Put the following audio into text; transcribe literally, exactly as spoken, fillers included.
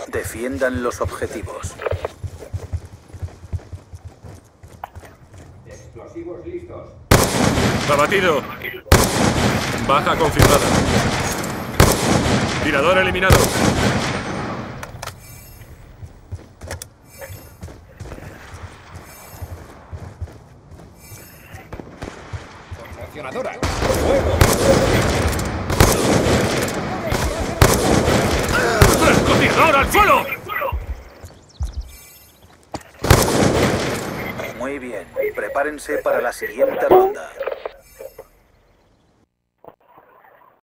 Defiendan los objetivos. Explosivos listos. Abatido. Baja confirmada. Tirador eliminado. Reaccionadora. ¡Fuego! ¡Francotirador al suelo! Muy bien. Prepárense para la siguiente ronda.